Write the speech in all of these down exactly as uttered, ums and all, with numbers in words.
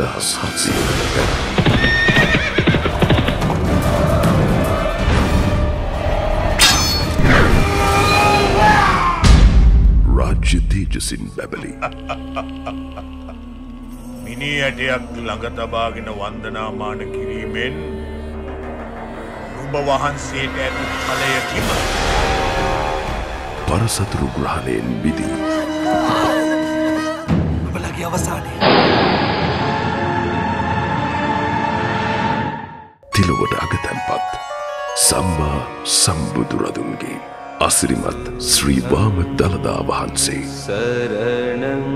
දෙදහස් හත්සියයකට පෙර රාජ්‍ය තේජසින් බැබලි මිනිඇටයක් ළඟ තබාගෙන වන්දනාමාන කිරීමෙන් ඔබ වහන්සේට ඇති ඵලය කිමයි? පරසතුරු ග්‍රහණයෙන් මිදී ඔබලගේ අවසානය තිලොවට අගතැන්පත් සම්මා සම්බුදුරදුන්ගේ අසිරිමත් ශ්‍රී වාම දළදා වහන්සේ සරණං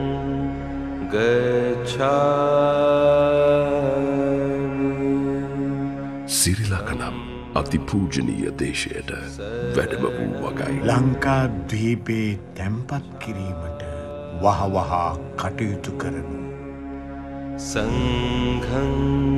ගච්ඡාමි සිරි ලංකනම් අතිපූජනීය දේශයට වැඩම වූ වගයි ලංකාදීපේ තැන්පත් කිරීමට වහවහ කටයුතු කරමු. සංඝං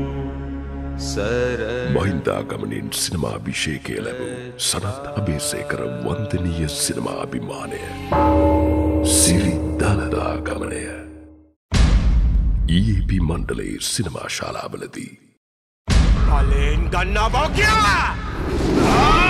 මහින්දාගමනින් සිනමාභිෂේකය ලැබූ සනත් අබේසේකර වන්දනීය සිනමාභිමානය සිරි දළදාගමනය ඊ ඒ පී මණ්ඩලයේ සිනමා ශාලාවලදී පලෙන් ගන්නා බව කියලා!